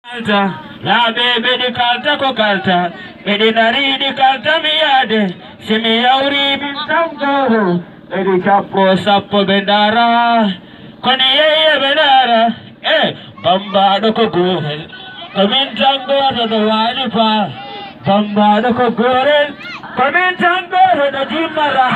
La baby di kalta ko kalta, edi nari di kalta miade, simi yauri bintang goro, edi capo sapo bendara, koni ye bendara, bambado ko gorel, bintang goro do walipa, bambado ko gorel, bintang goro do jimara.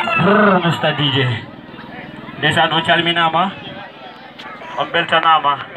Mr. DJ. Desa no chalmi nama, ombel nama.